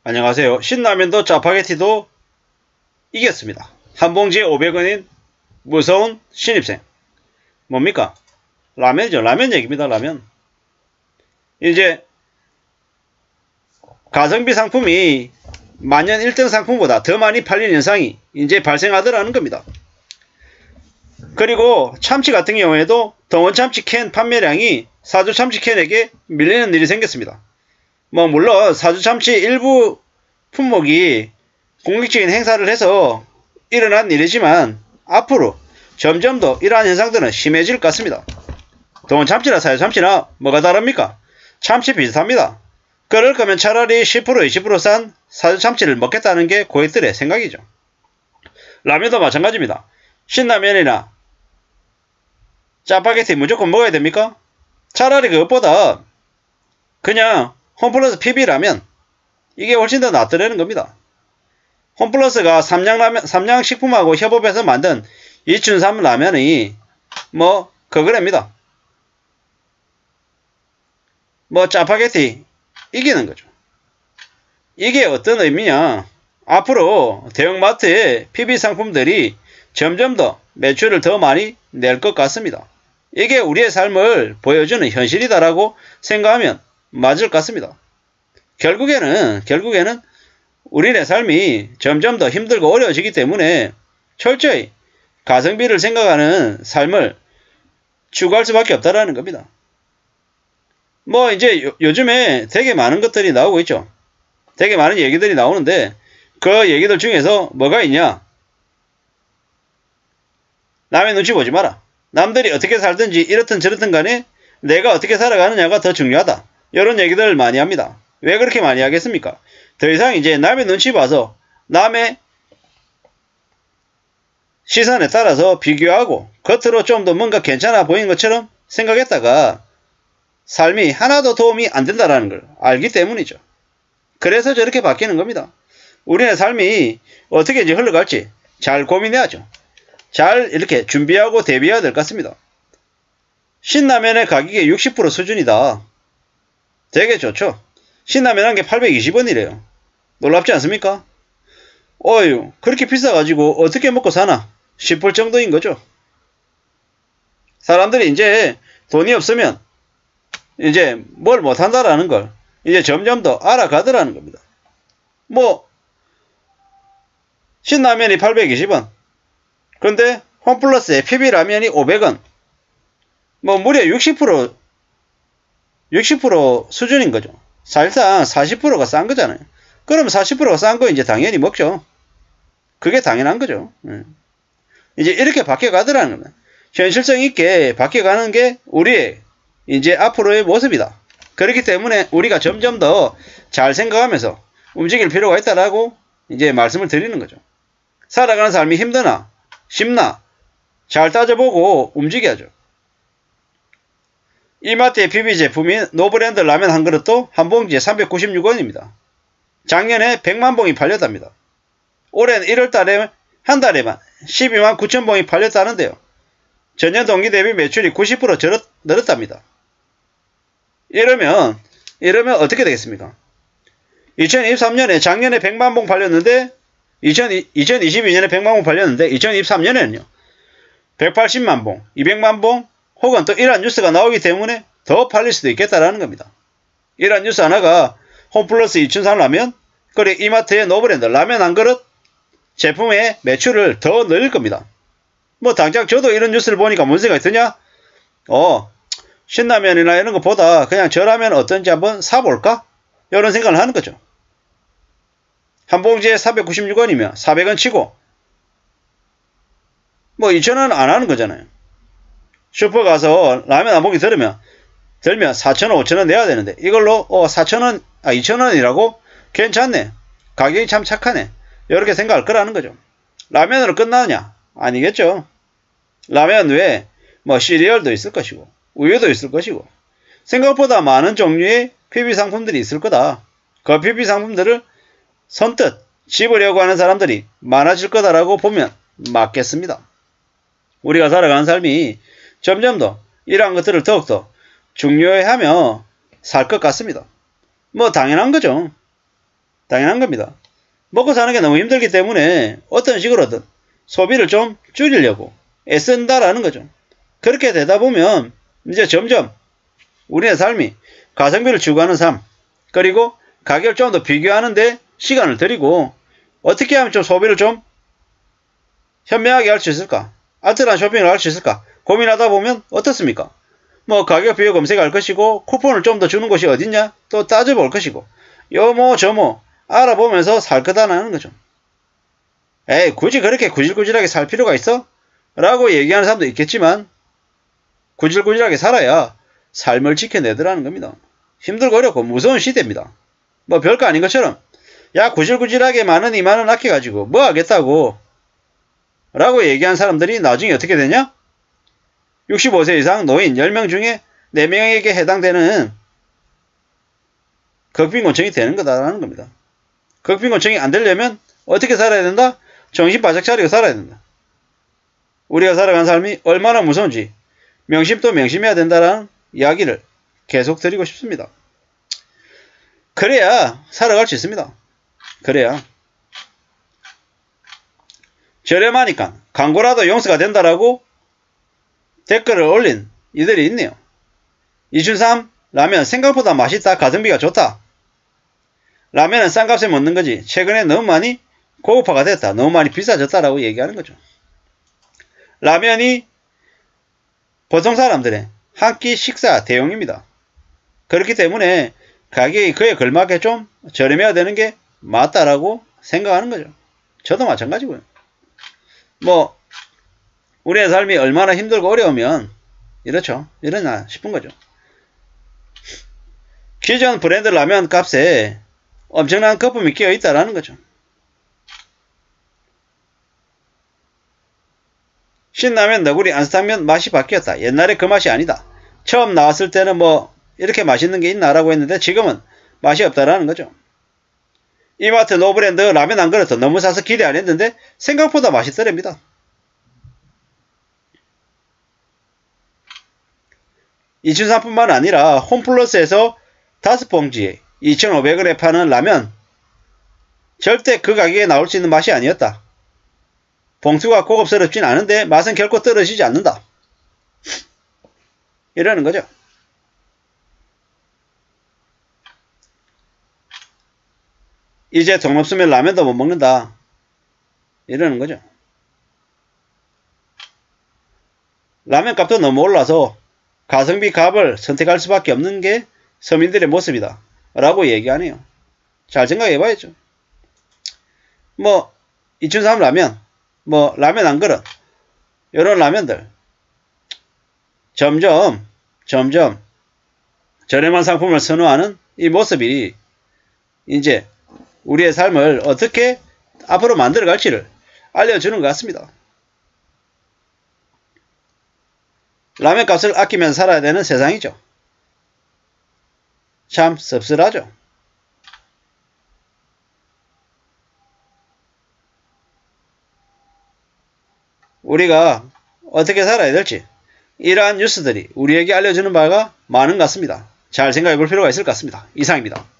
안녕하세요. 신라면도 짜파게티도 이겼습니다. 한 봉지에 500원인 무서운 신입생. 뭡니까? 라면이죠. 라면 얘기입니다. 라면. 이제 가성비 상품이 만년 1등 상품보다 더 많이 팔리는 현상이 이제 발생하더라는 겁니다. 그리고 참치 같은 경우에도 동원참치 캔 판매량이 사주참치 캔에게 밀리는 일이 생겼습니다. 물론 사주참치 일부 품목이 공격적인 행사를 해서 일어난 일이지만 앞으로 점점 더 이러한 현상들은 심해질 것 같습니다. 동원참치나 사주참치나 뭐가 다릅니까? 참치 비슷합니다. 그럴 거면 차라리 10% 20% 싼 사주참치를 먹겠다는 게 고객들의 생각이죠. 라면도 마찬가지입니다. 신라면이나 짜파게티 무조건 먹어야 됩니까? 차라리 그것보다 그냥 홈플러스 PB라면 이게 훨씬 더 낫더라는 겁니다. 홈플러스가 삼양식품하고 협업해서 만든 이춘삼 라면이 그거랍니다. 짜파게티 이기는 거죠. 이게 어떤 의미냐? 앞으로 대형마트의 PB 상품들이 점점 더 매출을 더 많이 낼 것 같습니다. 이게 우리의 삶을 보여주는 현실이다라고 생각하면 맞을 것 같습니다. 결국에는 우리의 삶이 점점 더 힘들고 어려워지기 때문에 철저히 가성비를 생각하는 삶을 추구할 수밖에 없다라는 겁니다. 이제 요즘에 되게 많은 것들이 나오고 있죠. 되게 많은 얘기들이 나오는데 그 얘기들 중에서 뭐가 있냐? 남의 눈치 보지 마라. 남들이 어떻게 살든지 이렇든 저렇든 간에 내가 어떻게 살아가느냐가 더 중요하다. 이런 얘기들 많이 합니다. 왜 그렇게 많이 하겠습니까? 더 이상 이제 남의 눈치 봐서 남의 시선에 따라서 비교하고 겉으로 좀 더 뭔가 괜찮아 보이는 것처럼 생각했다가 삶이 하나도 도움이 안 된다는 걸 알기 때문이죠. 그래서 저렇게 바뀌는 겁니다. 우리의 삶이 어떻게 이제 흘러갈지 잘 고민해야죠. 잘 이렇게 준비하고 대비해야 될 것 같습니다. 신라면의 가격이 60% 수준이다. 되게 좋죠. 신라면 한 개 820원이래요. 놀랍지 않습니까? 어휴, 그렇게 비싸가지고 어떻게 먹고 사나 싶을 정도인 거죠. 사람들이 이제 돈이 없으면 이제 뭘 못한다라는 걸 이제 점점 더 알아가더라는 겁니다. 신라면이 820원. 그런데 홈플러스에 PB라면이 500원. 무려 60% 수준인 거죠. 사실상 40%가 싼 거잖아요. 그럼 40%가 싼 거 이제 당연히 먹죠. 그게 당연한 거죠. 이제 이렇게 바뀌어가더라는 겁니다. 현실성 있게 바뀌어가는 게 우리의 이제 앞으로의 모습이다. 그렇기 때문에 우리가 점점 더 잘 생각하면서 움직일 필요가 있다라고 이제 말씀을 드리는 거죠. 살아가는 삶이 힘드나 쉽나 잘 따져보고 움직여야죠. 이마트의 PB 제품인 노브랜드 라면 한 그릇도 한 봉지에 396원입니다. 작년에 100만 봉이 팔렸답니다. 올해는 1월달에 한 달에만 12만 9천 봉이 팔렸다는데요. 전년 동기 대비 매출이 90% 늘었답니다. 이러면 어떻게 되겠습니까? 2023년에 작년에 100만 봉 팔렸는데 2022년에 100만 봉 팔렸는데 2023년에는요. 180만 봉, 200만 봉 혹은 또 이러한 뉴스가 나오기 때문에 더 팔릴 수도 있겠다라는 겁니다. 이러한 뉴스 하나가 홈플러스 이춘삼 라면 그리고 이마트의 노브랜드 라면 한 그릇 제품의 매출을 더 늘릴 겁니다. 당장 저도 이런 뉴스를 보니까 뭔 생각이 드냐? 신라면이나 이런 것보다 그냥 저 라면 어떤지 한번 사볼까? 이런 생각을 하는 거죠. 한 봉지에 496원이면 400원 치고 2,000원 안 하는 거잖아요. 슈퍼 가서 라면 한 봉지 들면 4,000원 5,000원 내야 되는데 이걸로 4,000원 2,000원이라고? 괜찮네. 가격이 참 착하네. 이렇게 생각할 거라는 거죠. 라면으로 끝나느냐? 아니겠죠. 라면 외에 시리얼도 있을 것이고 우유도 있을 것이고 생각보다 많은 종류의 PB 상품들이 있을 거다. 그 PB 상품들을 선뜻 집으려고 하는 사람들이 많아질 거다라고 보면 맞겠습니다. 우리가 살아가는 삶이 점점 더 이러한 것들을 더욱더 중요해하며 살 것 같습니다. 당연한 거죠. 당연한 겁니다. 먹고 사는 게 너무 힘들기 때문에 어떤 식으로든 소비를 좀 줄이려고 애쓴다라는 거죠. 그렇게 되다 보면 이제 점점 우리의 삶이 가성비를 추구하는 삶, 그리고 가격을 좀 더 비교하는데 시간을 들이고 어떻게 하면 좀 소비를 좀 현명하게 할 수 있을까? 알뜰한 쇼핑을 할 수 있을까? 고민하다 보면 어떻습니까? 뭐 가격 비교 검색할 것이고 쿠폰을 좀 더 주는 곳이 어딨냐? 또 따져볼 것이고 요모 저모 알아보면서 살 거다라는 거죠. 에이 굳이 그렇게 구질구질하게 살 필요가 있어? 라고 얘기하는 사람도 있겠지만 구질구질하게 살아야 삶을 지켜내더라는 겁니다. 힘들고 어렵고 무서운 시대입니다. 뭐 별거 아닌 것처럼 야 구질구질하게 만원 2만원 아껴가지고 뭐 하겠다고 라고 얘기한 사람들이 나중에 어떻게 되냐? 65세 이상 노인 10명 중에 4명에게 해당되는 극빈곤청이 되는 거다라는 겁니다. 극빈곤청이 안 되려면 어떻게 살아야 된다? 정신 바짝 차리고 살아야 된다. 우리가 살아간 삶이 얼마나 무서운지 명심도 명심해야 된다라는 이야기를 계속 드리고 싶습니다. 그래야 살아갈 수 있습니다. 그래야. 저렴하니까 광고라도 용서가 된다라고 댓글을 올린 이들이 있네요. 이춘삼 라면 생각보다 맛있다. 가성비가 좋다. 라면은 싼 값에 먹는 거지. 최근에 너무 많이 고급화가 됐다. 너무 많이 비싸졌다라고 얘기하는 거죠. 라면이 보통 사람들의 한 끼 식사 대용입니다. 그렇기 때문에 가격이 그에 걸맞게 좀 저렴해야 되는 게 맞다라고 생각하는 거죠. 저도 마찬가지고요. 뭐 우리의 삶이 얼마나 힘들고 어려우면 이렇죠. 이러나 싶은 거죠. 기존 브랜드 라면 값에 엄청난 거품이 끼어 있다라는 거죠. 신라면, 너구리, 안스탕면 맛이 바뀌었다. 옛날에 그 맛이 아니다. 처음 나왔을 때는 뭐 이렇게 맛있는 게 있나라고 했는데 지금은 맛이 없다라는 거죠. 이마트 노브랜드 라면 한 그릇도 너무 사서 기대 안 했는데 생각보다 맛있더랍니다. 이춘삼뿐만 아니라 홈플러스에서 5봉지에 2,500원에 파는 라면 절대 그 가격에 나올 수 있는 맛이 아니었다. 봉투가 고급스럽진 않은데 맛은 결코 떨어지지 않는다. 이러는 거죠. 이제 돈 없으면 라면도 못 먹는다. 이러는 거죠. 라면 값도 너무 올라서 가성비 값을 선택할 수밖에 없는 게 서민들의 모습이다. 라고 얘기하네요. 잘 생각해봐야죠. 뭐 이춘삼 라면, 뭐 라면 한 그릇 이런 라면들 점점 저렴한 상품을 선호하는 이 모습이 이제 우리의 삶을 어떻게 앞으로 만들어갈지를 알려주는 것 같습니다. 라면 값을 아끼면서 살아야 되는 세상이죠. 참 씁쓸하죠. 우리가 어떻게 살아야 될지 이러한 뉴스들이 우리에게 알려주는 바가 많은 것 같습니다. 잘 생각해 볼 필요가 있을 것 같습니다. 이상입니다.